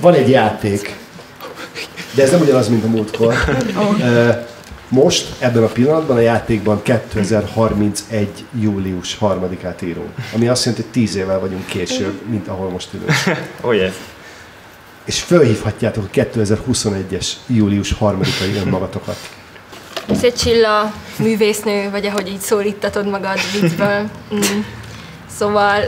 van egy játék, de ez nem ugyanaz, mint a múltkor. Most, ebben a pillanatban a játékban 2031. július 3-át írunk. Ami azt jelenti, hogy 10 évvel vagyunk később, mint ahol most ülünk. Oh yes. És fölhívhatjátok a 2021-es július 3-ai önmagatokat. Szia Csilla, művésznő, vagy ahogy így szólítatod magad viccből. Szóval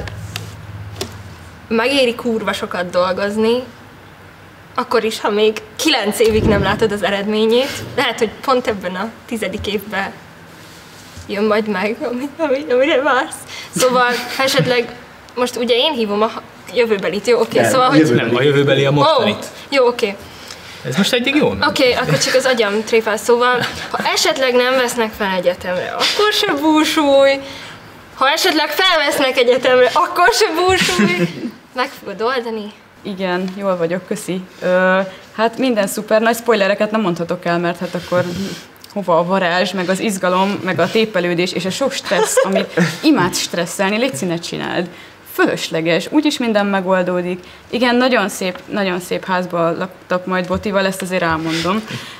megéri kurva sokat dolgozni, akkor is, ha még 9 évig nem látod az eredményét. Lehet, hogy pont ebben a 10. évben jön majd meg, amire vársz. Szóval, ha esetleg, most ugye én hívom a jövőbelit, jó, oké? Szóval, hogy... Nem, a jövőbeli a mostanit. Jó, oké. Ez most eddig jó? Oké, akkor csak az agyam tréfál. Szóval, ha esetleg nem vesznek fel egyetemre, akkor se búsulj. Ha esetleg felvesznek egyetemre, akkor se búsulj. Meg fogod oldani. Igen, jól vagyok, köszi. Hát minden szuper, nagy spoilereket nem mondhatok el, mert hát akkor hova a varázs, meg az izgalom, meg a tépelődés, és a sok stressz, amit imádsz stresszelni, légy színe csináld. Fölösleges, úgyis minden megoldódik. Igen, nagyon szép házban laktak majd Botival, ezt azért elmondom,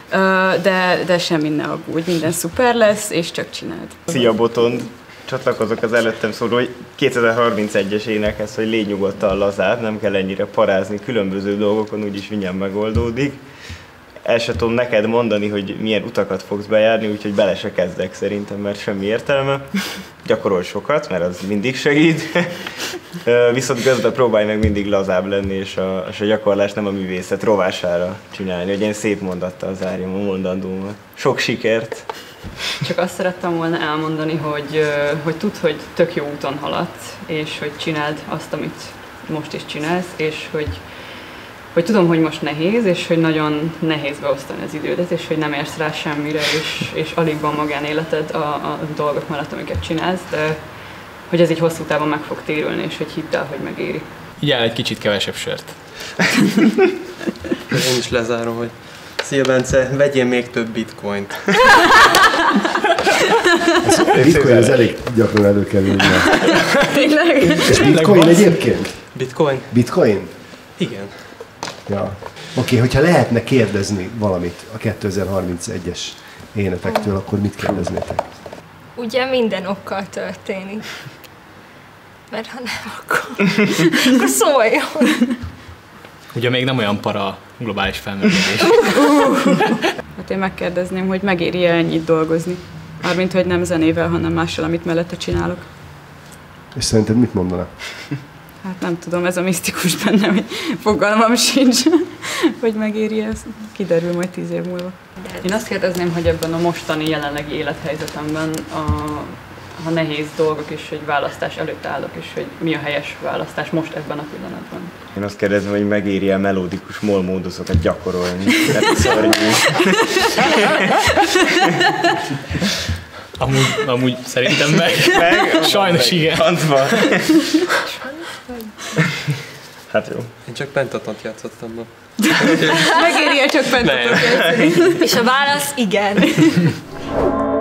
de semmi ne aggódj, minden szuper lesz, és csak csináld. Szia Botond! Csatlakozok az előttem szóló 2031-es énekhez, hogy légy nyugodtan lazább, nem kell ennyire parázni különböző dolgokon, úgyis mindjárt megoldódik. El sem tudom neked mondani, hogy milyen utakat fogsz bejárni, úgyhogy bele se kezdek szerintem, mert semmi értelme. Gyakorolj sokat, mert az mindig segít. Viszont közben próbálj meg mindig lazább lenni, és a gyakorlás nem a művészet rovására csinálni, hogy én szép mondattal zárjam a mondandómat. Sok sikert! Csak azt szerettem volna elmondani, hogy tudd, hogy tök jó úton haladsz, és hogy csináld azt, amit most is csinálsz, és hogy tudom, hogy most nehéz, és hogy nagyon nehéz beosztani az idődet, és hogy nem érsz rá semmire, és alig van magánéleted a dolgok mellett, amiket csinálsz, de hogy ez így hosszú távon meg fog térülni, és hogy hidd el, hogy megéri. Igyál egy kicsit kevesebb sört. Én is lezárom, hogy szia Bence, vegyél még több bitcoint. A bitcoin az elég gyakran előkerül. Tényleg? És bitcoin egyébként? Bitcoin? Bitcoin? Igen. Ja. Oké, hogyha lehetne kérdezni valamit a 2031-es énetektől, akkor mit kérdeznétek? Ugye minden okkal történik. Mert ha nem, akkor szóljon. Ugye még nem olyan para a globális felmelegedés. Hát én megkérdezném, hogy megéri-e ennyit dolgozni. Mármint, hogy nem zenével, hanem mással, amit mellette csinálok. És szerinted mit mondanak? Hát nem tudom, ez a misztikus bennem, hogy fogalmam sincs, hogy megéri ez. Kiderül majd 10 év múlva. Én azt kérdezném, hogy ebben a mostani jelenlegi élethelyzetemben a nehéz dolgok is, hogy választás előtt állok, és hogy mi a helyes választás most ebben a pillanatban. Én azt kérdezem, hogy megéri-e melódikus mollmóduszokat gyakorolni. Amúgy szerintem meg. Sajnos igen. Hát jó. Én csak pentatont játszottam ma. Megéri-e csak pentatont játszani? És a válasz igen.